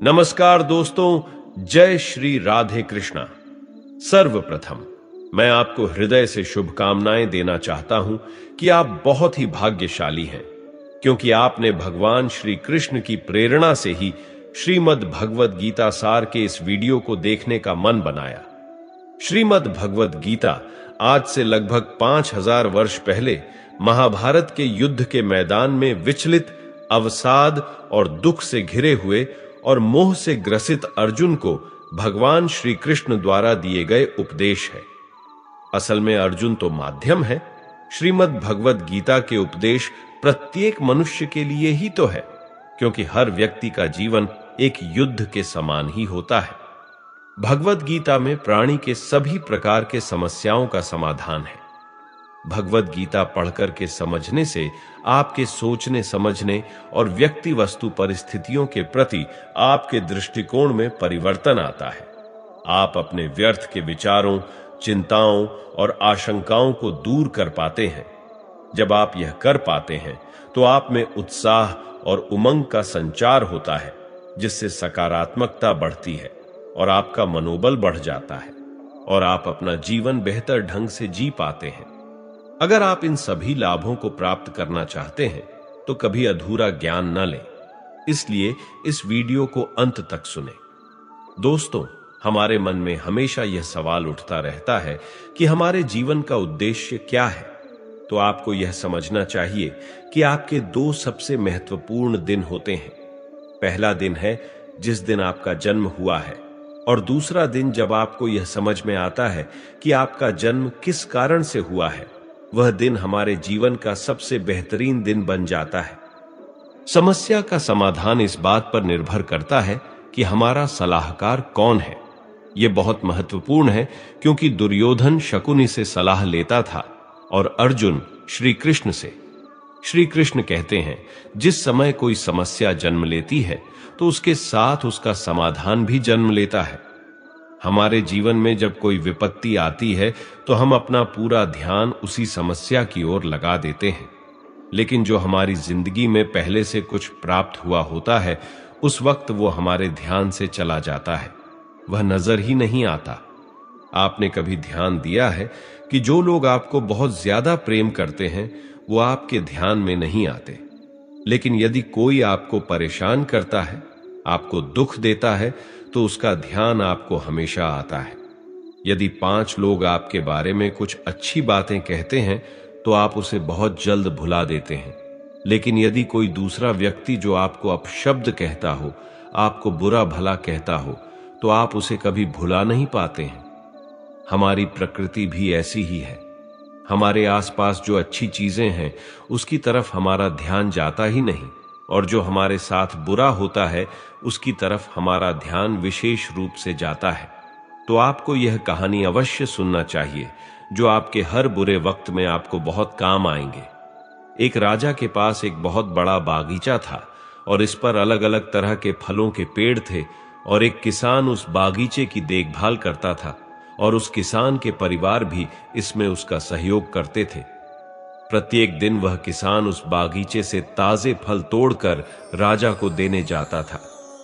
नमस्कार दोस्तों, जय श्री राधे कृष्णा। सर्वप्रथम मैं आपको हृदय से शुभकामनाएं देना चाहता हूं कि आप बहुत ही भाग्यशाली हैं, क्योंकि आपने भगवान श्री कृष्ण की प्रेरणा से ही श्रीमद् भगवद गीता सार के इस वीडियो को देखने का मन बनाया। श्रीमद् भगवद गीता आज से लगभग 5000 वर्ष पहले महाभारत के युद्ध के मैदान में विचलित, अवसाद और दुख से घिरे हुए और मोह से ग्रसित अर्जुन को भगवान श्री कृष्ण द्वारा दिए गए उपदेश है। असल में अर्जुन तो माध्यम है। श्रीमद् भगवद गीता के उपदेश प्रत्येक मनुष्य के लिए ही तो है, क्योंकि हर व्यक्ति का जीवन एक युद्ध के समान ही होता है। भगवद गीता में प्राणी के सभी प्रकार के समस्याओं का समाधान है। भगवद गीता पढ़कर के समझने से आपके सोचने समझने और व्यक्ति वस्तु परिस्थितियों के प्रति आपके दृष्टिकोण में परिवर्तन आता है। आप अपने व्यर्थ के विचारों, चिंताओं और आशंकाओं को दूर कर पाते हैं। जब आप यह कर पाते हैं तो आप में उत्साह और उमंग का संचार होता है, जिससे सकारात्मकता बढ़ती है और आपका मनोबल बढ़ जाता है और आप अपना जीवन बेहतर ढंग से जी पाते हैं। अगर आप इन सभी लाभों को प्राप्त करना चाहते हैं तो कभी अधूरा ज्ञान न लें, इसलिए इस वीडियो को अंत तक सुनें। दोस्तों, हमारे मन में हमेशा यह सवाल उठता रहता है कि हमारे जीवन का उद्देश्य क्या है। तो आपको यह समझना चाहिए कि आपके दो सबसे महत्वपूर्ण दिन होते हैं। पहला दिन है जिस दिन आपका जन्म हुआ है, और दूसरा दिन जब आपको यह समझ में आता है कि आपका जन्म किस कारण से हुआ है। वह दिन हमारे जीवन का सबसे बेहतरीन दिन बन जाता है। समस्या का समाधान इस बात पर निर्भर करता है कि हमारा सलाहकार कौन है। यह बहुत महत्वपूर्ण है, क्योंकि दुर्योधन शकुनी से सलाह लेता था और अर्जुन श्री कृष्ण से। श्री कृष्ण कहते हैं, जिस समय कोई समस्या जन्म लेती है तो उसके साथ उसका समाधान भी जन्म लेता है। हमारे जीवन में जब कोई विपत्ति आती है तो हम अपना पूरा ध्यान उसी समस्या की ओर लगा देते हैं, लेकिन जो हमारी जिंदगी में पहले से कुछ प्राप्त हुआ होता है, उस वक्त वो हमारे ध्यान से चला जाता है, वह नजर ही नहीं आता। आपने कभी ध्यान दिया है कि जो लोग आपको बहुत ज्यादा प्रेम करते हैं वो आपके ध्यान में नहीं आते, लेकिन यदि कोई आपको परेशान करता है, आपको दुख देता है, तो उसका ध्यान आपको हमेशा आता है। यदि 5 लोग आपके बारे में कुछ अच्छी बातें कहते हैं तो आप उसे बहुत जल्द भुला देते हैं, लेकिन यदि कोई दूसरा व्यक्ति जो आपको अपशब्द कहता हो, आपको बुरा भला कहता हो, तो आप उसे कभी भुला नहीं पाते हैं। हमारी प्रकृति भी ऐसी ही है। हमारे आसपास जो अच्छी चीजें हैं उसकी तरफ हमारा ध्यान जाता ही नहीं, और जो हमारे साथ बुरा होता है उसकी तरफ हमारा ध्यान विशेष रूप से जाता है। तो आपको यह कहानी अवश्य सुनना चाहिए, जो आपके हर बुरे वक्त में आपको बहुत काम आएंगे। एक राजा के पास एक बहुत बड़ा बागीचा था और इस पर अलग अलग तरह के फलों के पेड़ थे, और एक किसान उस बागीचे की देखभाल करता था, और उस किसान के परिवार भी इसमें उसका सहयोग करते थे। प्रत्येक दिन वह किसान उस बागीचे से ताजे फल तोड़कर राजा को देने जाता था।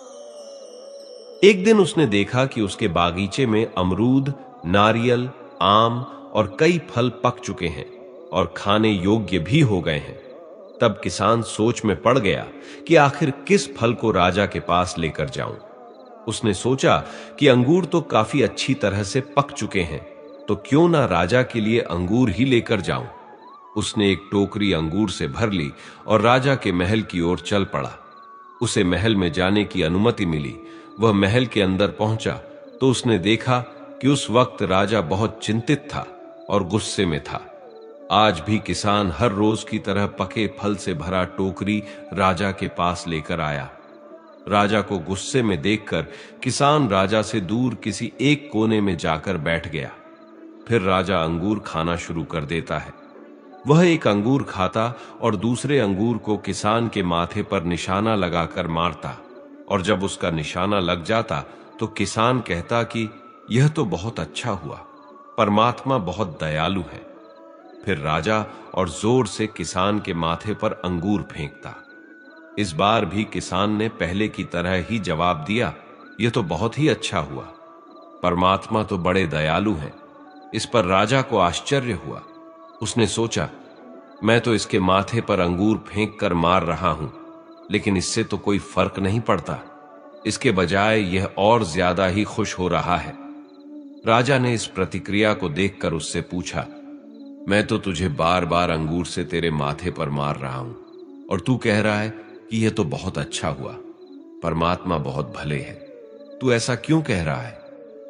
एक दिन उसने देखा कि उसके बागीचे में अमरूद, नारियल, आम और कई फल पक चुके हैं और खाने योग्य भी हो गए हैं। तब किसान सोच में पड़ गया कि आखिर किस फल को राजा के पास लेकर जाऊं। उसने सोचा कि अंगूर तो काफी अच्छी तरह से पक चुके हैं, तो क्यों ना राजा के लिए अंगूर ही लेकर जाऊं। उसने एक टोकरी अंगूर से भर ली और राजा के महल की ओर चल पड़ा। उसे महल में जाने की अनुमति मिली। वह महल के अंदर पहुंचा तो उसने देखा कि उस वक्त राजा बहुत चिंतित था और गुस्से में था। आज भी किसान हर रोज की तरह पके फल से भरा टोकरी राजा के पास लेकर आया। राजा को गुस्से में देखकर किसान राजा से दूर किसी एक कोने में जाकर बैठ गया। फिर राजा अंगूर खाना शुरू कर देता है। वह एक अंगूर खाता और दूसरे अंगूर को किसान के माथे पर निशाना लगाकर मारता, और जब उसका निशाना लग जाता तो किसान कहता कि यह तो बहुत अच्छा हुआ, परमात्मा बहुत दयालु है। फिर राजा और जोर से किसान के माथे पर अंगूर फेंकता। इस बार भी किसान ने पहले की तरह ही जवाब दिया, यह तो बहुत ही अच्छा हुआ। परमात्मा तो बड़े दयालु हैं। इस पर राजा को आश्चर्य हुआ। उसने सोचा, मैं तो इसके माथे पर अंगूर फेंक कर मार रहा हूं, लेकिन इससे तो कोई फर्क नहीं पड़ता। इसके बजाय यह और ज्यादा ही खुश हो रहा है। राजा ने इस प्रतिक्रिया को देखकर उससे पूछा, मैं तो तुझे बार बार अंगूर से तेरे माथे पर मार रहा हूं और तू कह रहा है कि यह तो बहुत अच्छा हुआ। परमात्मा बहुत भले हैं, तू ऐसा क्यों कह रहा है?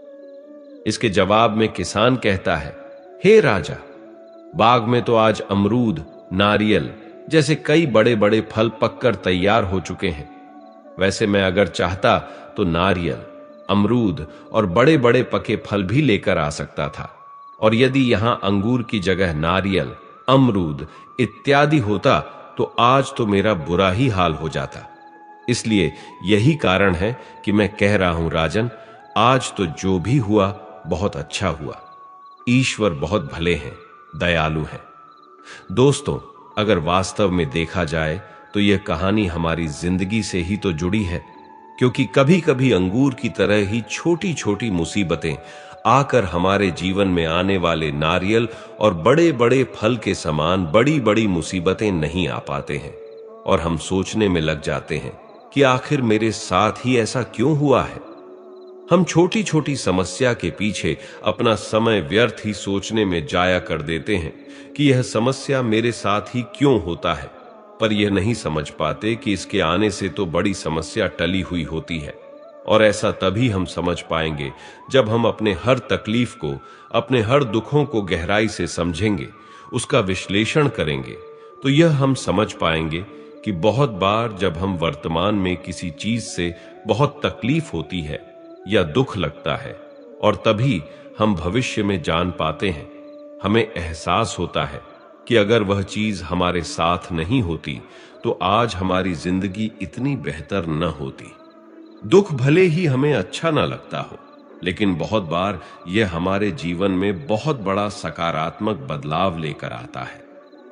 इसके जवाब में किसान कहता है, हे राजा, बाग में तो आज अमरूद, नारियल जैसे कई बड़े बड़े फल पककर तैयार हो चुके हैं। वैसे मैं अगर चाहता तो नारियल, अमरूद और बड़े बड़े पके फल भी लेकर आ सकता था, और यदि यहां अंगूर की जगह नारियल, अमरूद इत्यादि होता तो आज तो मेरा बुरा ही हाल हो जाता। इसलिए यही कारण है कि मैं कह रहा हूं राजन, आज तो जो भी हुआ बहुत अच्छा हुआ। ईश्वर बहुत भले हैं, दयालु हैं। दोस्तों, अगर वास्तव में देखा जाए तो यह कहानी हमारी जिंदगी से ही तो जुड़ी है, क्योंकि कभी कभी अंगूर की तरह ही छोटी छोटी मुसीबतें आकर हमारे जीवन में आने वाले नारियल और बड़े बड़े फल के समान बड़ी बड़ी मुसीबतें नहीं आ पाते हैं, और हम सोचने में लग जाते हैं कि आखिर मेरे साथ ही ऐसा क्यों हुआ है। हम छोटी छोटी समस्या के पीछे अपना समय व्यर्थ ही सोचने में जाया कर देते हैं कि यह समस्या मेरे साथ ही क्यों होता है, पर यह नहीं समझ पाते कि इसके आने से तो बड़ी समस्या टली हुई होती है। और ऐसा तभी हम समझ पाएंगे जब हम अपने हर तकलीफ को, अपने हर दुखों को गहराई से समझेंगे, उसका विश्लेषण करेंगे, तो यह हम समझ पाएंगे कि बहुत बार जब हम वर्तमान में किसी चीज से बहुत तकलीफ होती है या दुख लगता है, और तभी हम भविष्य में जान पाते हैं, हमें एहसास होता है कि अगर वह चीज हमारे साथ नहीं होती तो आज हमारी जिंदगी इतनी बेहतर न होती। दुख भले ही हमें अच्छा ना लगता हो, लेकिन बहुत बार यह हमारे जीवन में बहुत बड़ा सकारात्मक बदलाव लेकर आता है।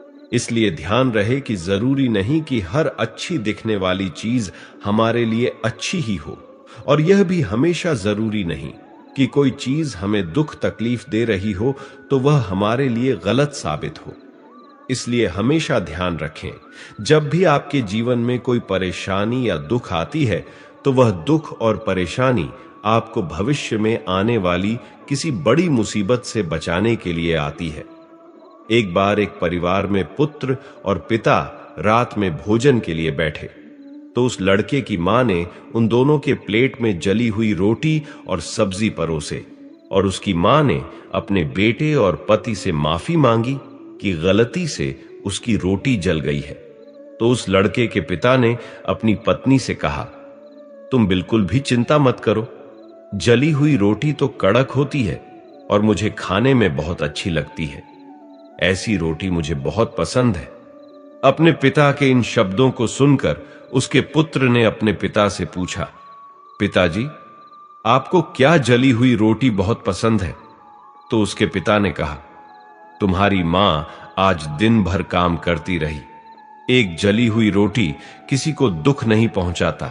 इसलिए ध्यान रहे कि जरूरी नहीं कि हर अच्छी दिखने वाली चीज हमारे लिए अच्छी ही हो, और यह भी हमेशा जरूरी नहीं कि कोई चीज हमें दुख तकलीफ दे रही हो तो वह हमारे लिए गलत साबित हो। इसलिए हमेशा ध्यान रखें, जब भी आपके जीवन में कोई परेशानी या दुख आती है तो वह दुख और परेशानी आपको भविष्य में आने वाली किसी बड़ी मुसीबत से बचाने के लिए आती है। एक बार एक परिवार में पुत्र और पिता रात में भोजन के लिए बैठे, तो उस लड़के की मां ने उन दोनों के प्लेट में जली हुई रोटी और सब्जी परोसे, और उसकी मां ने अपने बेटे और पति से माफी मांगी कि गलती से उसकी रोटी जल गई है। तो उस लड़के के पिता ने अपनी पत्नी से कहा, तुम बिल्कुल भी चिंता मत करो, जली हुई रोटी तो कड़क होती है और मुझे खाने में बहुत अच्छी लगती है। ऐसी रोटी मुझे बहुत पसंद है। अपने पिता के इन शब्दों को सुनकर उसके पुत्र ने अपने पिता से पूछा, पिताजी, आपको क्या जली हुई रोटी बहुत पसंद है? तो उसके पिता ने कहा, तुम्हारी मां आज दिन भर काम करती रही। एक जली हुई रोटी किसी को दुख नहीं पहुंचाता,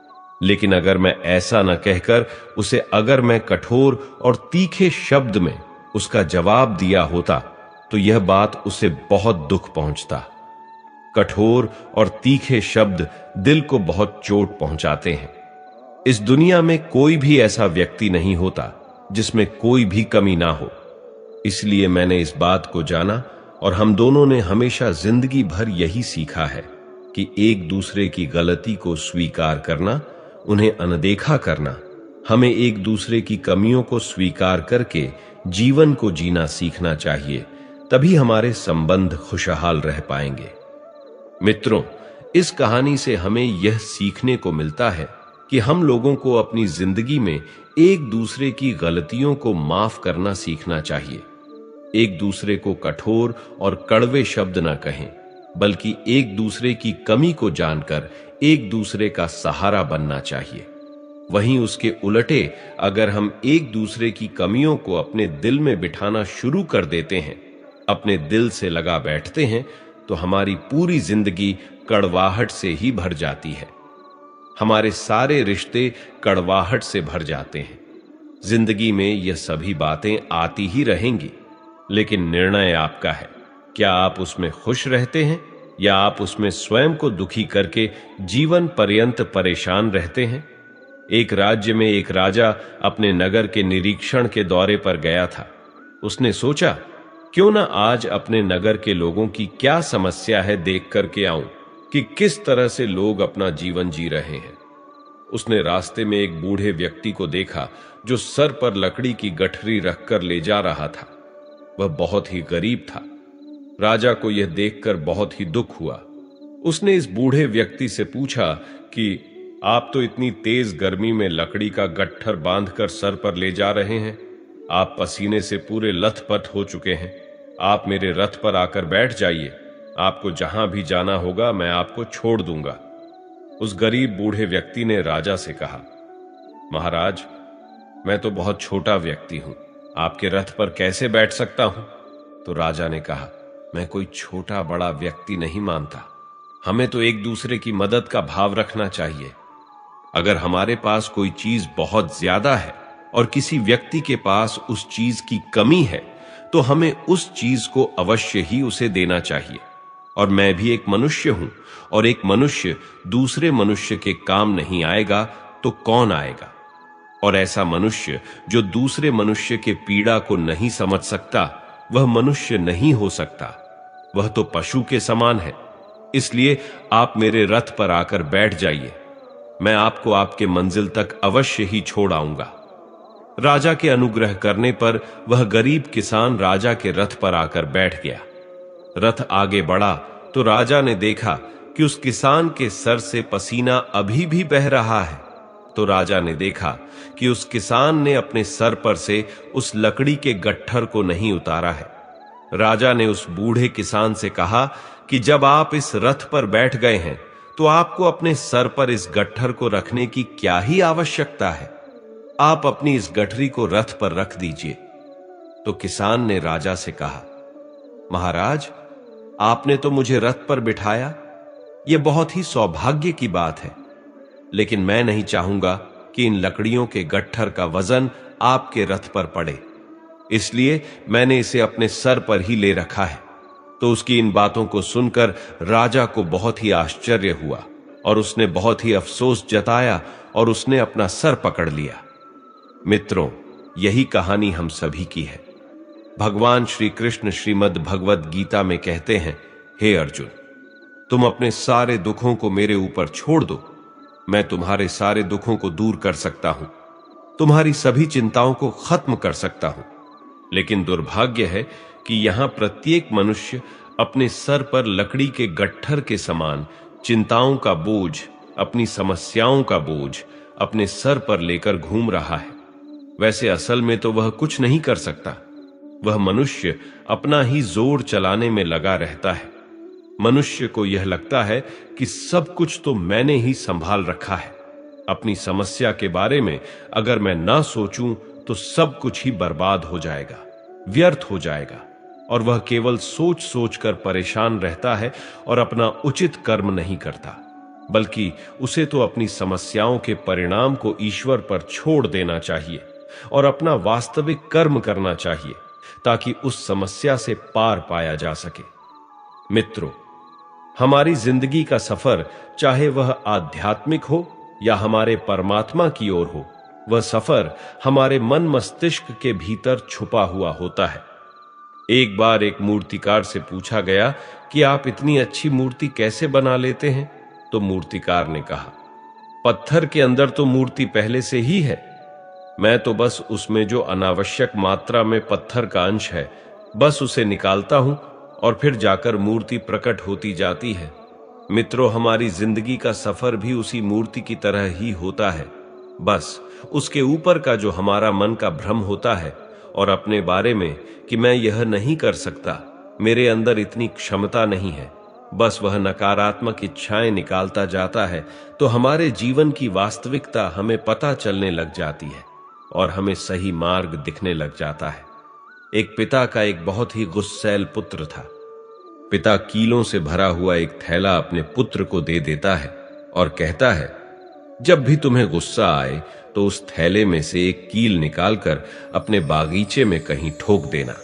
लेकिन अगर मैं ऐसा न कहकर उसे अगर मैं कठोर और तीखे शब्द में उसका जवाब दिया होता तो यह बात उसे बहुत दुख पहुंचता। कठोर और तीखे शब्द दिल को बहुत चोट पहुंचाते हैं। इस दुनिया में कोई भी ऐसा व्यक्ति नहीं होता जिसमें कोई भी कमी ना हो। इसलिए मैंने इस बात को जाना, और हम दोनों ने हमेशा जिंदगी भर यही सीखा है कि एक दूसरे की गलती को स्वीकार करना, उन्हें अनदेखा करना, हमें एक दूसरे की कमियों को स्वीकार करके जीवन को जीना सीखना चाहिए। तभी हमारे संबंध खुशहाल रह पाएंगे। मित्रों, इस कहानी से हमें यह सीखने को मिलता है कि हम लोगों को अपनी जिंदगी में एक दूसरे की गलतियों को माफ करना सीखना चाहिए। एक दूसरे को कठोर और कड़वे शब्द न कहें, बल्कि एक दूसरे की कमी को जानकर एक दूसरे का सहारा बनना चाहिए। वहीं उसके उलटे अगर हम एक दूसरे की कमियों को अपने दिल में बिठाना शुरू कर देते हैं, अपने दिल से लगा बैठते हैं, तो हमारी पूरी जिंदगी कड़वाहट से ही भर जाती है। हमारे सारे रिश्ते कड़वाहट से भर जाते हैं। जिंदगी में यह सभी बातें आती ही रहेंगी, लेकिन निर्णय आपका है। क्या आप उसमें खुश रहते हैं या आप उसमें स्वयं को दुखी करके जीवन पर्यंत परेशान रहते हैं? एक राज्य में एक राजा अपने नगर के निरीक्षण के दौरे पर गया था। उसने सोचा, क्यों ना आज अपने नगर के लोगों की क्या समस्या है देख करके आऊं कि किस तरह से लोग अपना जीवन जी रहे हैं। उसने रास्ते में एक बूढ़े व्यक्ति को देखा जो सर पर लकड़ी की गठरी रखकर ले जा रहा था। वह बहुत ही गरीब था। राजा को यह देखकर बहुत ही दुख हुआ। उसने इस बूढ़े व्यक्ति से पूछा कि आप तो इतनी तेज गर्मी में लकड़ी का गट्ठर बांधकर सर पर ले जा रहे हैं। आप पसीने से पूरे लथपथ हो चुके हैं। आप मेरे रथ पर आकर बैठ जाइए। आपको जहां भी जाना होगा मैं आपको छोड़ दूंगा। उस गरीब बूढ़े व्यक्ति ने राजा से कहा, महाराज, मैं तो बहुत छोटा व्यक्ति हूं, आपके रथ पर कैसे बैठ सकता हूं? तो राजा ने कहा, मैं कोई छोटा बड़ा व्यक्ति नहीं मानता। हमें तो एक दूसरे की मदद का भाव रखना चाहिए। अगर हमारे पास कोई चीज बहुत ज्यादा है और किसी व्यक्ति के पास उस चीज की कमी है, तो हमें उस चीज को अवश्य ही उसे देना चाहिए। और मैं भी एक मनुष्य हूं, और एक मनुष्य दूसरे मनुष्य के काम नहीं आएगा तो कौन आएगा? और ऐसा मनुष्य जो दूसरे मनुष्य के पीड़ा को नहीं समझ सकता, वह मनुष्य नहीं हो सकता। वह तो पशु के समान है। इसलिए आप मेरे रथ पर आकर बैठ जाइए। मैं आपको आपके मंजिल तक अवश्य ही छोड़ आऊंगा। राजा के अनुग्रह करने पर वह गरीब किसान राजा के रथ पर आकर बैठ गया। रथ आगे बढ़ा तो राजा ने देखा कि उस किसान के सर से पसीना अभी भी बह रहा है। तो राजा ने देखा कि उस किसान ने अपने सर पर से उस लकड़ी के गट्ठर को नहीं उतारा है। राजा ने उस बूढ़े किसान से कहा कि जब आप इस रथ पर बैठ गए हैं, तो आपको अपने सर पर इस गट्ठर को रखने की क्या ही आवश्यकता है? आप अपनी इस गठरी को रथ पर रख दीजिए। तो किसान ने राजा से कहा, महाराज, आपने तो मुझे रथ पर बिठाया, यह बहुत ही सौभाग्य की बात है, लेकिन मैं नहीं चाहूंगा कि इन लकड़ियों के गट्ठर का वजन आपके रथ पर पड़े, इसलिए मैंने इसे अपने सर पर ही ले रखा है। तो उसकी इन बातों को सुनकर राजा को बहुत ही आश्चर्य हुआ और उसने बहुत ही अफसोस जताया और उसने अपना सर पकड़ लिया। मित्रों, यही कहानी हम सभी की है। भगवान श्री कृष्ण श्रीमद् भगवद गीता में कहते हैं, हे अर्जुन, तुम अपने सारे दुखों को मेरे ऊपर छोड़ दो, मैं तुम्हारे सारे दुखों को दूर कर सकता हूं, तुम्हारी सभी चिंताओं को खत्म कर सकता हूं। लेकिन दुर्भाग्य है कि यहां प्रत्येक मनुष्य अपने सर पर लकड़ी के गट्ठर के समान चिंताओं का बोझ, अपनी समस्याओं का बोझ अपने सर पर लेकर घूम रहा है। वैसे असल में तो वह कुछ नहीं कर सकता। वह मनुष्य अपना ही जोर चलाने में लगा रहता है। मनुष्य को यह लगता है कि सब कुछ तो मैंने ही संभाल रखा है। अपनी समस्या के बारे में अगर मैं ना सोचूं तो सब कुछ ही बर्बाद हो जाएगा, व्यर्थ हो जाएगा, और वह केवल सोच सोच कर परेशान रहता है और अपना उचित कर्म नहीं करता, बल्कि उसे तो अपनी समस्याओं के परिणाम को ईश्वर पर छोड़ देना चाहिए और अपना वास्तविक कर्म करना चाहिए, ताकि उस समस्या से पार पाया जा सके। मित्रों, हमारी जिंदगी का सफर, चाहे वह आध्यात्मिक हो या हमारे परमात्मा की ओर हो, वह सफर हमारे मन मस्तिष्क के भीतर छुपा हुआ होता है। एक बार एक मूर्तिकार से पूछा गया कि आप इतनी अच्छी मूर्ति कैसे बना लेते हैं? तो मूर्तिकार ने कहा, पत्थर के अंदर तो मूर्ति पहले से ही है, मैं तो बस उसमें जो अनावश्यक मात्रा में पत्थर का अंश है, बस उसे निकालता हूं और फिर जाकर मूर्ति प्रकट होती जाती है। मित्रों, हमारी जिंदगी का सफर भी उसी मूर्ति की तरह ही होता है। बस उसके ऊपर का जो हमारा मन का भ्रम होता है और अपने बारे में कि मैं यह नहीं कर सकता, मेरे अंदर इतनी क्षमता नहीं है, बस वह नकारात्मक इच्छाएं निकालता जाता है, तो हमारे जीवन की वास्तविकता हमें पता चलने लग जाती है और हमें सही मार्ग दिखने लग जाता है। एक पिता का एक बहुत ही गुस्सैल पुत्र था। पिता कीलों से भरा हुआ एक थैला अपने पुत्र को दे देता है और कहता है, जब भी तुम्हें गुस्सा आए तो उस थैले में से एक कील निकालकर अपने बागीचे में कहीं ठोक देना।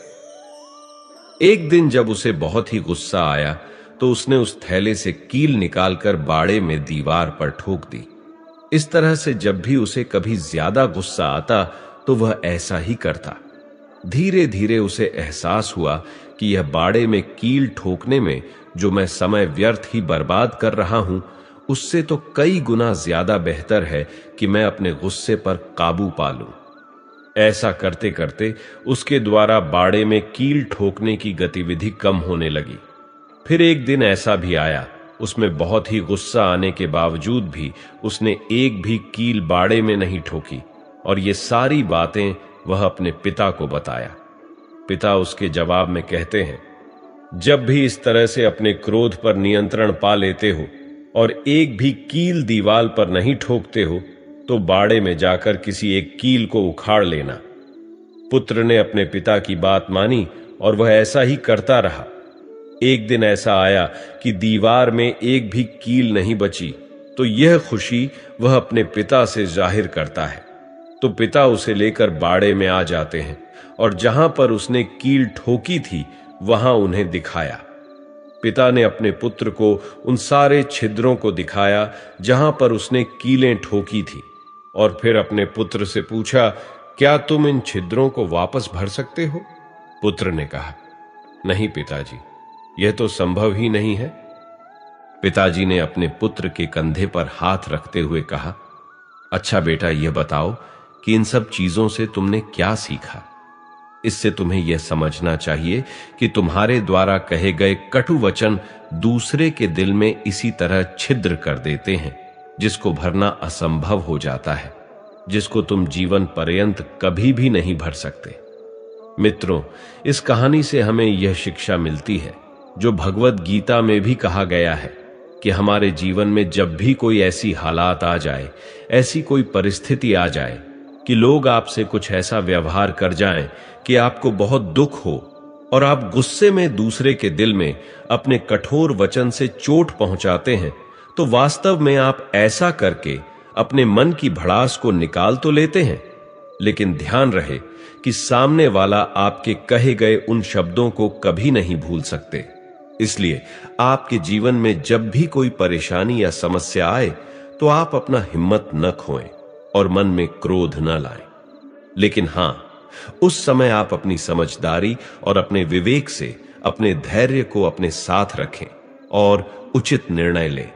एक दिन जब उसे बहुत ही गुस्सा आया तो उसने उस थैले से कील निकालकर बाड़े में दीवार पर ठोक दी। इस तरह से जब भी उसे कभी ज्यादा गुस्सा आता तो वह ऐसा ही करता। धीरे धीरे उसे एहसास हुआ कि यह बाड़े में कील ठोकने में जो मैं समय व्यर्थ ही बर्बाद कर रहा हूं, उससे तो कई गुना ज्यादा बेहतर है कि मैं अपने गुस्से पर काबू पा लूं। ऐसा करते करते उसके द्वारा बाड़े में कील ठोकने की गतिविधि कम होने लगी। फिर एक दिन ऐसा भी आया, उसमें बहुत ही गुस्सा आने के बावजूद भी उसने एक भी कील बाड़े में नहीं ठोकी और ये सारी बातें वह अपने पिता को बताया। पिता उसके जवाब में कहते हैं, जब भी इस तरह से अपने क्रोध पर नियंत्रण पा लेते हो और एक भी कील दीवार पर नहीं ठोकते हो तो बाड़े में जाकर किसी एक कील को उखाड़ लेना। पुत्र ने अपने पिता की बात मानी और वह ऐसा ही करता रहा। एक दिन ऐसा आया कि दीवार में एक भी कील नहीं बची, तो यह खुशी वह अपने पिता से जाहिर करता है। तो पिता उसे लेकर बाड़े में आ जाते हैं और जहां पर उसने कील ठोकी थी वहां उन्हें दिखाया। पिता ने अपने पुत्र को उन सारे छिद्रों को दिखाया जहां पर उसने कीलें ठोकी थी और फिर अपने पुत्र से पूछा, क्या तुम इन छिद्रों को वापस भर सकते हो? पुत्र ने कहा, नहीं पिताजी, यह तो संभव ही नहीं है। पिताजी ने अपने पुत्र के कंधे पर हाथ रखते हुए कहा, अच्छा बेटा, यह बताओ कि इन सब चीजों से तुमने क्या सीखा? इससे तुम्हें यह समझना चाहिए कि तुम्हारे द्वारा कहे गए कटु वचन दूसरे के दिल में इसी तरह छिद्र कर देते हैं जिसको भरना असंभव हो जाता है, जिसको तुम जीवन पर्यंत कभी भी नहीं भर सकते। मित्रों, इस कहानी से हमें यह शिक्षा मिलती है जो भगवत गीता में भी कहा गया है कि हमारे जीवन में जब भी कोई ऐसी हालात आ जाए, ऐसी कोई परिस्थिति आ जाए कि लोग आपसे कुछ ऐसा व्यवहार कर जाएं कि आपको बहुत दुख हो और आप गुस्से में दूसरे के दिल में अपने कठोर वचन से चोट पहुंचाते हैं, तो वास्तव में आप ऐसा करके अपने मन की भड़ास को निकाल तो लेते हैं, लेकिन ध्यान रहे कि सामने वाला आपके कहे गए उन शब्दों को कभी नहीं भूल सकते। इसलिए आपके जीवन में जब भी कोई परेशानी या समस्या आए तो आप अपना हिम्मत न खोएं और मन में क्रोध न लाएं, लेकिन हां, उस समय आप अपनी समझदारी और अपने विवेक से अपने धैर्य को अपने साथ रखें और उचित निर्णय लें।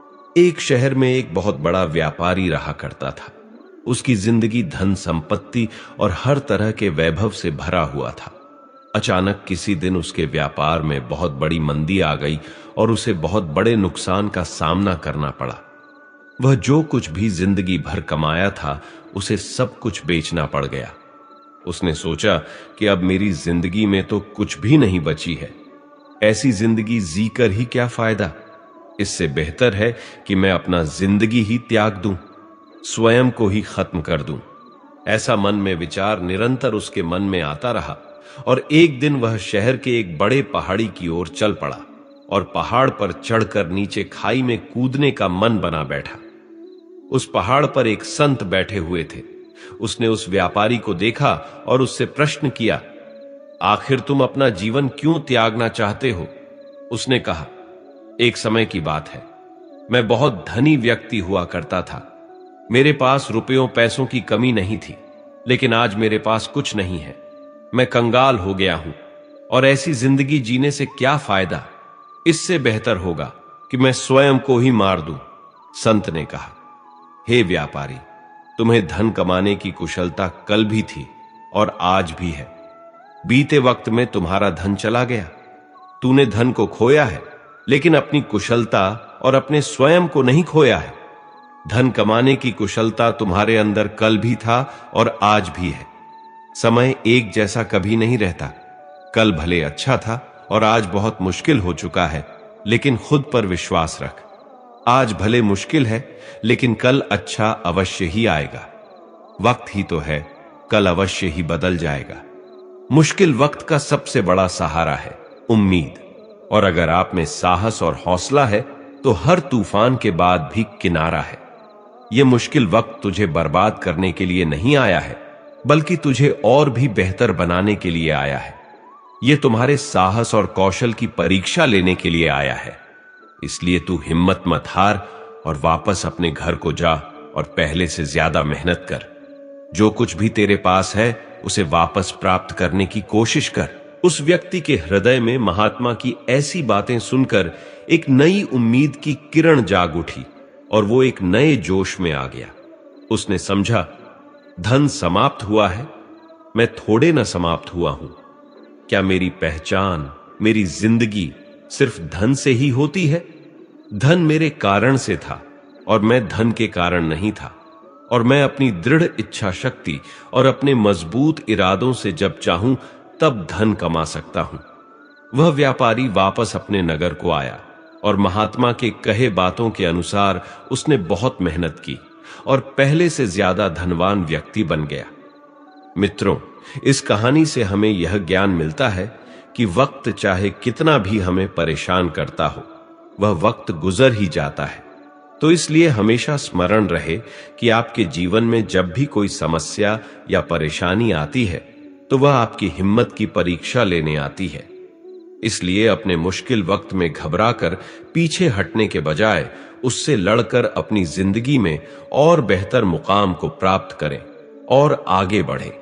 एक शहर में एक बहुत बड़ा व्यापारी रहा करता था। उसकी जिंदगी धन संपत्ति और हर तरह के वैभव से भरा हुआ था। अचानक किसी दिन उसके व्यापार में बहुत बड़ी मंदी आ गई और उसे बहुत बड़े नुकसान का सामना करना पड़ा। वह जो कुछ भी जिंदगी भर कमाया था उसे सब कुछ बेचना पड़ गया। उसने सोचा कि अब मेरी जिंदगी में तो कुछ भी नहीं बची है, ऐसी जिंदगी जीकर ही क्या फायदा। इससे बेहतर है कि मैं अपना जिंदगी ही त्याग दूं, स्वयं को ही खत्म कर दूं। ऐसा मन में विचार निरंतर उसके मन में आता रहा और एक दिन वह शहर के एक बड़े पहाड़ी की ओर चल पड़ा और पहाड़ पर चढ़कर नीचे खाई में कूदने का मन बना बैठा। उस पहाड़ पर एक संत बैठे हुए थे। उसने उस व्यापारी को देखा और उससे प्रश्न किया, आखिर तुम अपना जीवन क्यों त्यागना चाहते हो? उसने कहा, एक समय की बात है, मैं बहुत धनी व्यक्ति हुआ करता था। मेरे पास रुपयों पैसों की कमी नहीं थी, लेकिन आज मेरे पास कुछ नहीं है। मैं कंगाल हो गया हूं और ऐसी जिंदगी जीने से क्या फायदा। इससे बेहतर होगा कि मैं स्वयं को ही मार दूं। संत ने कहा, हे व्यापारी, तुम्हें धन कमाने की कुशलता कल भी थी और आज भी है। बीते वक्त में तुम्हारा धन चला गया। तूने धन को खोया है, लेकिन अपनी कुशलता और अपने स्वयं को नहीं खोया है। धन कमाने की कुशलता तुम्हारे अंदर कल भी था और आज भी है। समय एक जैसा कभी नहीं रहता। कल भले अच्छा था और आज बहुत मुश्किल हो चुका है, लेकिन खुद पर विश्वास रख। आज भले मुश्किल है, लेकिन कल अच्छा अवश्य ही आएगा। वक्त ही तो है, कल अवश्य ही बदल जाएगा। मुश्किल वक्त का सबसे बड़ा सहारा है उम्मीद। और अगर आप में साहस और हौसला है तो हर तूफान के बाद भी किनारा है। यह मुश्किल वक्त तुझे बर्बाद करने के लिए नहीं आया है, बल्कि तुझे और भी बेहतर बनाने के लिए आया है। यह तुम्हारे साहस और कौशल की परीक्षा लेने के लिए आया है। इसलिए तू हिम्मत मत हार और वापस अपने घर को जा और पहले से ज्यादा मेहनत कर। जो कुछ भी तेरे पास है उसे वापस प्राप्त करने की कोशिश कर। उस व्यक्ति के हृदय में महात्मा की ऐसी बातें सुनकर एक नई उम्मीद की किरण जाग उठी और वो एक नए जोश में आ गया। उसने समझा, धन समाप्त हुआ है, मैं थोड़े न समाप्त हुआ हूं। क्या मेरी पहचान, मेरी जिंदगी सिर्फ धन से ही होती है? धन मेरे कारण से था और मैं धन के कारण नहीं था। और मैं अपनी दृढ़ इच्छा शक्ति और अपने मजबूत इरादों से जब चाहूं तब धन कमा सकता हूं। वह व्यापारी वापस अपने नगर को आया और महात्मा के कहे बातों के अनुसार उसने बहुत मेहनत की और पहले से ज्यादा धनवान व्यक्ति बन गया। मित्रों, इस कहानी से हमें यह ज्ञान मिलता है कि वक्त चाहे कितना भी हमें परेशान करता हो, वह वक्त गुजर ही जाता है। तो इसलिए हमेशा स्मरण रहे कि आपके जीवन में जब भी कोई समस्या या परेशानी आती है तो वह आपकी हिम्मत की परीक्षा लेने आती है। इसलिए अपने मुश्किल वक्त में घबराकर पीछे हटने के बजाय उससे लड़कर अपनी जिंदगी में और बेहतर मुकाम को प्राप्त करें और आगे बढ़ें।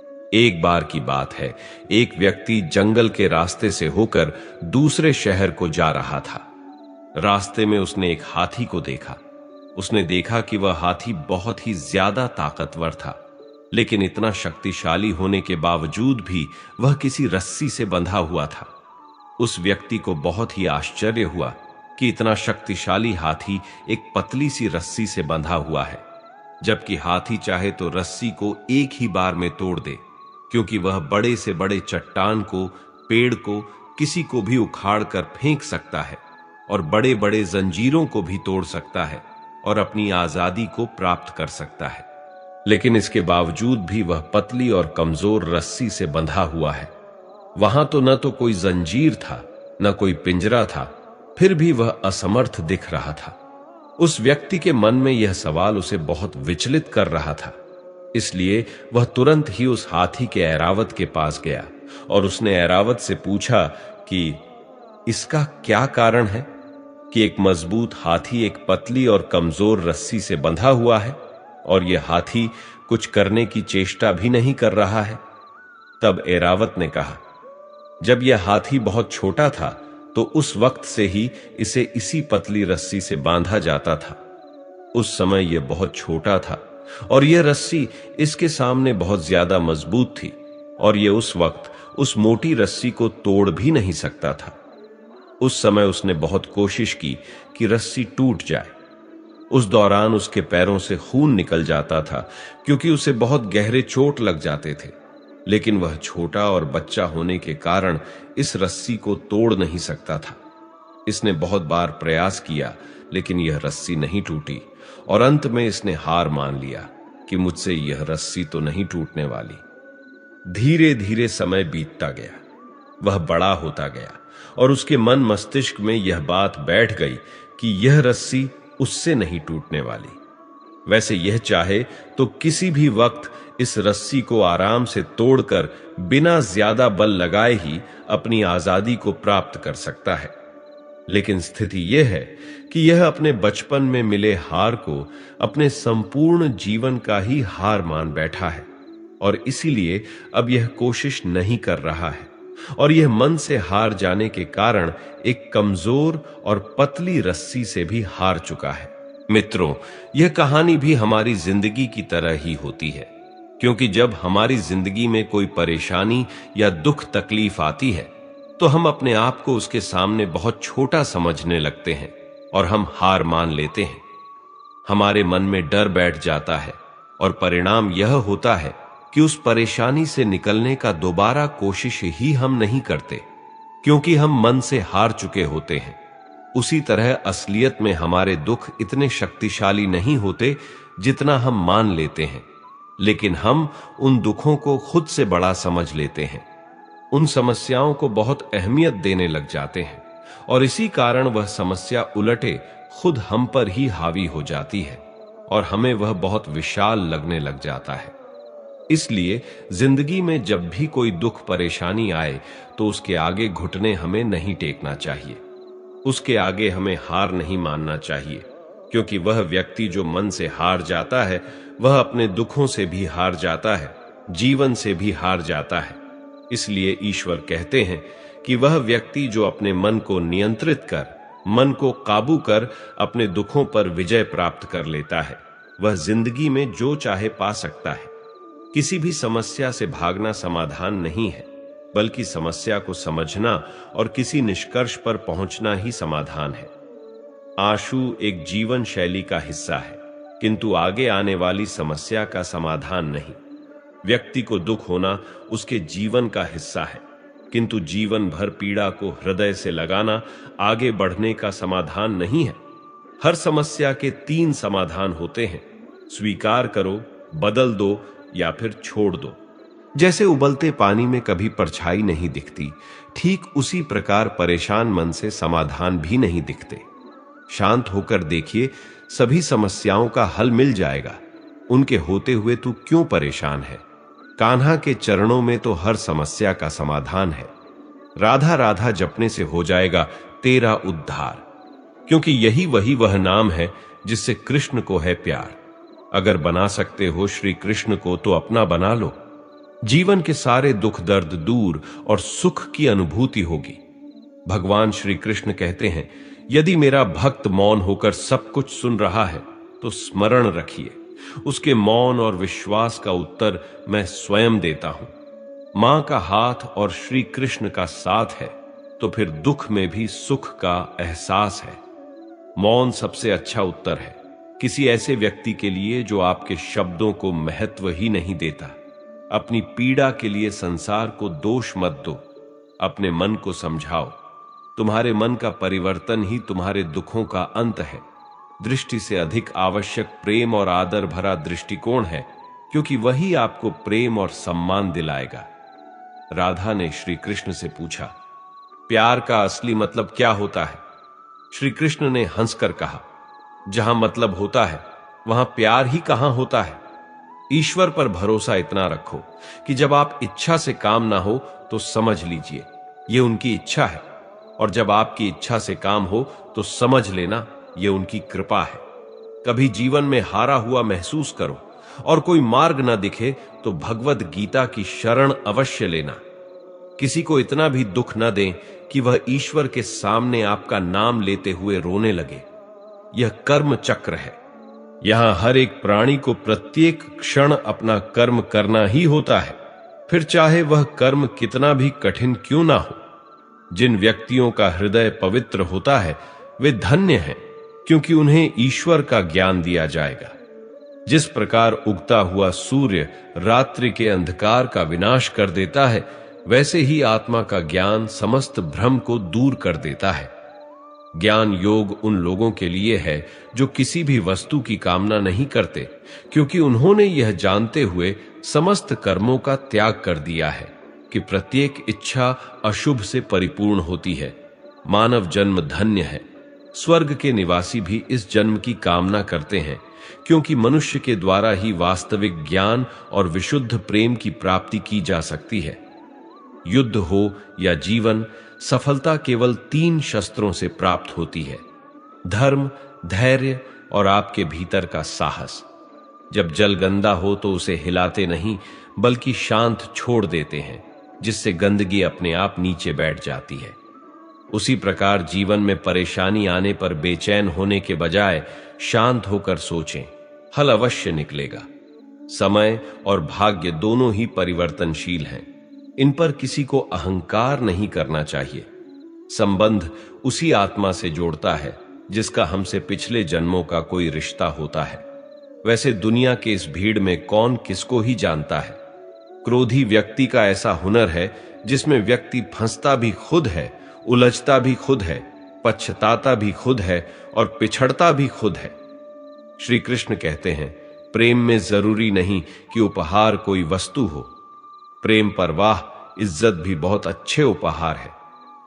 एक बार की बात है, एक व्यक्ति जंगल के रास्ते से होकर दूसरे शहर को जा रहा था। रास्ते में उसने एक हाथी को देखा। उसने देखा कि वह हाथी बहुत ही ज्यादा ताकतवर था, लेकिन इतना शक्तिशाली होने के बावजूद भी वह किसी रस्सी से बंधा हुआ था। उस व्यक्ति को बहुत ही आश्चर्य हुआ कि इतना शक्तिशाली हाथी एक पतली सी रस्सी से बंधा हुआ है, जबकि हाथी चाहे तो रस्सी को एक ही बार में तोड़ दे, क्योंकि वह बड़े से बड़े चट्टान को, पेड़ को, किसी को भी उखाड़ कर फेंक सकता है और बड़े बड़े जंजीरों को भी तोड़ सकता है और अपनी आजादी को प्राप्त कर सकता है। लेकिन इसके बावजूद भी वह पतली और कमजोर रस्सी से बंधा हुआ है। वहां तो न तो कोई जंजीर था, न कोई पिंजरा था, फिर भी वह असमर्थ दिख रहा था। उस व्यक्ति के मन में यह सवाल उसे बहुत विचलित कर रहा था। इसलिए वह तुरंत ही उस हाथी के ऐरावत के पास गया और उसने ऐरावत से पूछा कि इसका क्या कारण है कि एक मजबूत हाथी एक पतली और कमजोर रस्सी से बंधा हुआ है और यह हाथी कुछ करने की चेष्टा भी नहीं कर रहा है। तब ऐरावत ने कहा, जब यह हाथी बहुत छोटा था तो उस वक्त से ही इसे इसी पतली रस्सी से बांधा जाता था। उस समय यह बहुत छोटा था और यह रस्सी इसके सामने बहुत ज्यादा मजबूत थी और यह उस वक्त उस मोटी रस्सी को तोड़ भी नहीं सकता था। उस समय उसने बहुत कोशिश की कि रस्सी टूट जाए। उस दौरान उसके पैरों से खून निकल जाता था क्योंकि उसे बहुत गहरे चोट लग जाते थे, लेकिन वह छोटा और बच्चा होने के कारण इस रस्सी को तोड़ नहीं सकता था। इसने बहुत बार प्रयास किया, लेकिन यह रस्सी नहीं टूटी और अंत में इसने हार मान लिया कि मुझसे यह रस्सी तो नहीं टूटने वाली। धीरे धीरे समय बीतता गया, वह बड़ा होता गया और उसके मन मस्तिष्क में यह बात बैठ गई कि यह रस्सी उससे नहीं टूटने वाली। वैसे यह चाहे तो किसी भी वक्त इस रस्सी को आराम से तोड़कर बिना ज्यादा बल लगाए ही अपनी आजादी को प्राप्त कर सकता है। लेकिन स्थिति यह है कि यह अपने बचपन में मिले हार को अपने संपूर्ण जीवन का ही हार मान बैठा है और इसीलिए अब यह कोशिश नहीं कर रहा है और यह मन से हार जाने के कारण एक कमजोर और पतली रस्सी से भी हार चुका है। मित्रों, यह कहानी भी हमारी जिंदगी की तरह ही होती है, क्योंकि जब हमारी जिंदगी में कोई परेशानी या दुख तकलीफ आती है तो हम अपने आप को उसके सामने बहुत छोटा समझने लगते हैं और हम हार मान लेते हैं। हमारे मन में डर बैठ जाता है और परिणाम यह होता है कि उस परेशानी से निकलने का दोबारा कोशिश ही हम नहीं करते, क्योंकि हम मन से हार चुके होते हैं। उसी तरह असलियत में हमारे दुख इतने शक्तिशाली नहीं होते जितना हम मान लेते हैं, लेकिन हम उन दुखों को खुद से बड़ा समझ लेते हैं, उन समस्याओं को बहुत अहमियत देने लग जाते हैं और इसी कारण वह समस्या उलटे खुद हम पर ही हावी हो जाती है और हमें वह बहुत विशाल लगने लग जाता है। इसलिए जिंदगी में जब भी कोई दुख परेशानी आए तो उसके आगे घुटने हमें नहीं टेकना चाहिए, उसके आगे हमें हार नहीं मानना चाहिए, क्योंकि वह व्यक्ति जो मन से हार जाता है वह अपने दुखों से भी हार जाता है, जीवन से भी हार जाता है। इसलिए ईश्वर कहते हैं कि वह व्यक्ति जो अपने मन को नियंत्रित कर, मन को काबू कर अपने दुखों पर विजय प्राप्त कर लेता है, वह जिंदगी में जो चाहे पा सकता है। किसी भी समस्या से भागना समाधान नहीं है, बल्कि समस्या को समझना और किसी निष्कर्ष पर पहुंचना ही समाधान है। आंसू एक जीवन शैली का हिस्सा है, किंतु आगे आने वाली समस्या का समाधान नहीं। व्यक्ति को दुख होना उसके जीवन का हिस्सा है, किंतु जीवन भर पीड़ा को हृदय से लगाना आगे बढ़ने का समाधान नहीं है। हर समस्या के 3 समाधान होते हैं: स्वीकार करो, बदल दो या फिर छोड़ दो। जैसे उबलते पानी में कभी परछाई नहीं दिखती, ठीक उसी प्रकार परेशान मन से समाधान भी नहीं दिखते। शांत होकर देखिए, सभी समस्याओं का हल मिल जाएगा। उनके होते हुए तू क्यों परेशान है? कान्हा के चरणों में तो हर समस्या का समाधान है। राधा राधा जपने से हो जाएगा तेरा उद्धार, क्योंकि यही वह नाम है जिससे कृष्ण को है प्यार। अगर बना सकते हो श्री कृष्ण को तो अपना बना लो। जीवन के सारे दुख दर्द दूर और सुख की अनुभूति होगी। भगवान श्री कृष्ण कहते हैं, यदि मेरा भक्त मौन होकर सब कुछ सुन रहा है तो स्मरण रखिए, उसके मौन और विश्वास का उत्तर मैं स्वयं देता हूं। मां का हाथ और श्री कृष्ण का साथ है तो फिर दुख में भी सुख का एहसास है। मौन सबसे अच्छा उत्तर है किसी ऐसे व्यक्ति के लिए जो आपके शब्दों को महत्व ही नहीं देता। अपनी पीड़ा के लिए संसार को दोष मत दो, अपने मन को समझाओ। तुम्हारे मन का परिवर्तन ही तुम्हारे दुखों का अंत है। दृष्टि से अधिक आवश्यक प्रेम और आदर भरा दृष्टिकोण है, क्योंकि वही आपको प्रेम और सम्मान दिलाएगा। राधा ने श्री कृष्ण से पूछा, प्यार का असली मतलब क्या होता है? श्री कृष्ण ने हंसकर कहा, जहां मतलब होता है वहां प्यार ही कहां होता है। ईश्वर पर भरोसा इतना रखो कि जब आप इच्छा से काम ना हो तो समझ लीजिए ये उनकी इच्छा है, और जब आपकी इच्छा से काम हो तो समझ लेना ये उनकी कृपा है। कभी जीवन में हारा हुआ महसूस करो और कोई मार्ग ना दिखे तो भगवद गीता की शरण अवश्य लेना। किसी को इतना भी दुख न दें कि वह ईश्वर के सामने आपका नाम लेते हुए रोने लगे। यह कर्म चक्र है। यहां हर एक प्राणी को प्रत्येक क्षण अपना कर्म करना ही होता है, फिर चाहे वह कर्म कितना भी कठिन क्यों ना हो। जिन व्यक्तियों का हृदय पवित्र होता है वे धन्य हैं, क्योंकि उन्हें ईश्वर का ज्ञान दिया जाएगा। जिस प्रकार उगता हुआ सूर्य रात्रि के अंधकार का विनाश कर देता है, वैसे ही आत्मा का ज्ञान समस्त भ्रम को दूर कर देता है। ज्ञान योग उन लोगों के लिए है जो किसी भी वस्तु की कामना नहीं करते, क्योंकि उन्होंने यह जानते हुए समस्त कर्मों का त्याग कर दिया है कि प्रत्येक इच्छा अशुभ से परिपूर्ण होती है। मानव जन्म धन्य है। स्वर्ग के निवासी भी इस जन्म की कामना करते हैं, क्योंकि मनुष्य के द्वारा ही वास्तविक ज्ञान और विशुद्ध प्रेम की प्राप्ति की जा सकती है। युद्ध हो या जीवन, सफलता केवल 3 शस्त्रों से प्राप्त होती है: धर्म, धैर्य और आपके भीतर का साहस। जब जल गंदा हो तो उसे हिलाते नहीं बल्कि शांत छोड़ देते हैं, जिससे गंदगी अपने आप नीचे बैठ जाती है। उसी प्रकार जीवन में परेशानी आने पर बेचैन होने के बजाय शांत होकर सोचें, हल अवश्य निकलेगा। समय और भाग्य दोनों ही परिवर्तनशील हैं, इन पर किसी को अहंकार नहीं करना चाहिए। संबंध उसी आत्मा से जोड़ता है जिसका हमसे पिछले जन्मों का कोई रिश्ता होता है। वैसे दुनिया के इस भीड़ में कौन किसको ही जानता है। क्रोधी व्यक्ति का ऐसा हुनर है जिसमें व्यक्ति फंसता भी खुद है, उलझता भी खुद है, पछताता भी खुद है और पिछड़ता भी खुद है। श्री कृष्ण कहते हैं, प्रेम में जरूरी नहीं कि उपहार कोई वस्तु हो। प्रेम परवाह, इज्जत भी बहुत अच्छे उपहार है।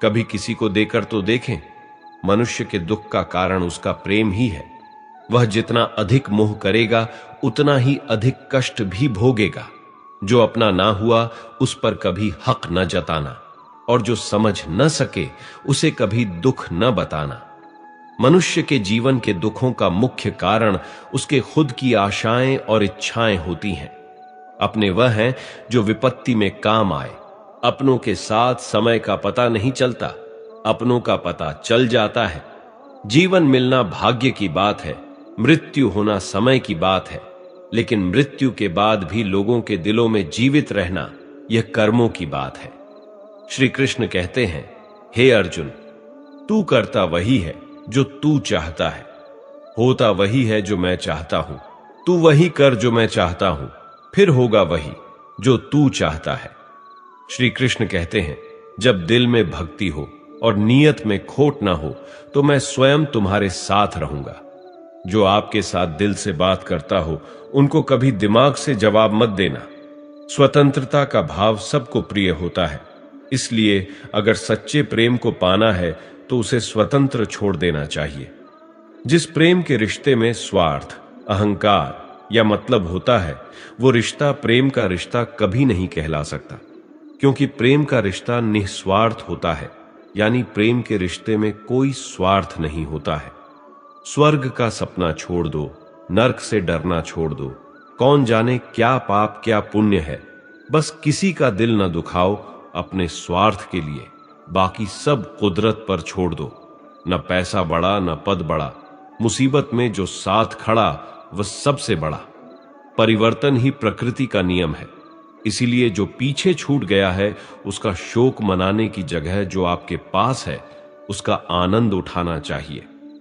कभी किसी को देकर तो देखें। मनुष्य के दुख का कारण उसका प्रेम ही है। वह जितना अधिक मोह करेगा उतना ही अधिक कष्ट भी भोगेगा। जो अपना ना हुआ उस पर कभी हक न जताना, और जो समझ न सके उसे कभी दुख न बताना। मनुष्य के जीवन के दुखों का मुख्य कारण उसके खुद की आशाएं और इच्छाएं होती हैं। अपने वह हैं जो विपत्ति में काम आए। अपनों के साथ समय का पता नहीं चलता, अपनों का पता चल जाता है। जीवन मिलना भाग्य की बात है, मृत्यु होना समय की बात है, लेकिन मृत्यु के बाद भी लोगों के दिलों में जीवित रहना यह कर्मों की बात है। श्री कृष्ण कहते हैं, हे अर्जुन, तू करता वही है जो तू चाहता है, होता वही है जो मैं चाहता हूं। तू वही कर जो मैं चाहता हूं, फिर होगा वही जो तू चाहता है। श्री कृष्ण कहते हैं, जब दिल में भक्ति हो और नीयत में खोट ना हो तो मैं स्वयं तुम्हारे साथ रहूंगा। जो आपके साथ दिल से बात करता हो उनको कभी दिमाग से जवाब मत देना। स्वतंत्रता का भाव सबको प्रिय होता है, इसलिए अगर सच्चे प्रेम को पाना है तो उसे स्वतंत्र छोड़ देना चाहिए। जिस प्रेम के रिश्ते में स्वार्थ, अहंकार या मतलब होता है, वो रिश्ता प्रेम का रिश्ता कभी नहीं कहला सकता, क्योंकि प्रेम का रिश्ता निस्वार्थ होता है, यानी प्रेम के रिश्ते में कोई स्वार्थ नहीं होता है। स्वर्ग का सपना छोड़ दो, नरक से डरना छोड़ दो। कौन जाने क्या पाप क्या पुण्य है, बस किसी का दिल न दुखाओ अपने स्वार्थ के लिए, बाकी सब कुदरत पर छोड़ दो। न पैसा बड़ा न पद बड़ा, मुसीबत में जो साथ खड़ा वह सबसे बड़ा। परिवर्तन ही प्रकृति का नियम है, इसीलिए जो पीछे छूट गया है उसका शोक मनाने की जगह जो आपके पास है उसका आनंद उठाना चाहिए।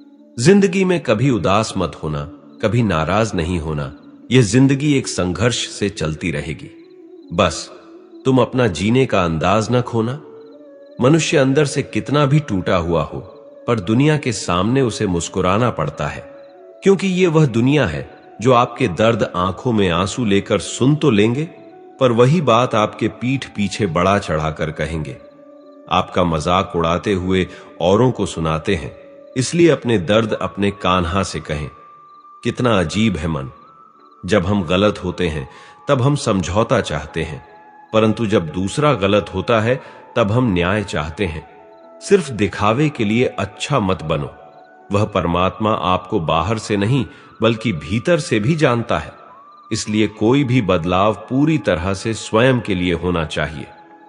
जिंदगी में कभी उदास मत होना, कभी नाराज नहीं होना। यह जिंदगी एक संघर्ष से चलती रहेगी। बस तुम अपना जीने का अंदाज न खोना। मनुष्य अंदर से कितना भी टूटा हुआ हो, पर दुनिया के सामने उसे मुस्कुराना पड़ता है, क्योंकि ये वह दुनिया है जो आपके दर्द आंखों में आंसू लेकर सुन तो लेंगे, पर वही बात आपके पीठ पीछे बढ़ा चढ़ाकर कहेंगे। आपका मजाक उड़ाते हुए औरों को सुनाते हैं, इसलिए अपने दर्द अपने कान्हा से कहें। कितना अजीब है मन। जब हम गलत होते हैं तब हम समझौता चाहते हैं, परंतु जब दूसरा गलत होता है तब हम न्याय चाहते हैं। सिर्फ दिखावे के लिए अच्छा मत बनो। वह परमात्मा आपको बाहर से नहीं बल्कि भीतर से भी जानता है, इसलिए कोई भी बदलाव पूरी तरह से स्वयं के लिए होना चाहिए।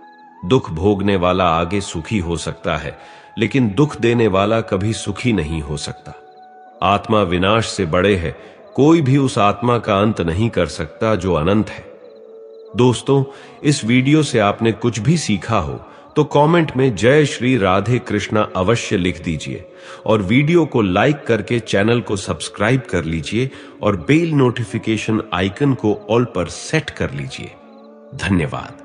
दुख भोगने वाला आगे सुखी हो सकता है, लेकिन दुख देने वाला कभी सुखी नहीं हो सकता। आत्मा विनाश से बड़े है, कोई भी उस आत्मा का अंत नहीं कर सकता जो अनंत है। दोस्तों, इस वीडियो से आपने कुछ भी सीखा हो तो कमेंट में जय श्री राधे कृष्णा अवश्य लिख दीजिए, और वीडियो को लाइक करके चैनल को सब्सक्राइब कर लीजिए और बेल नोटिफिकेशन आइकन को ऑल पर सेट कर लीजिए। धन्यवाद।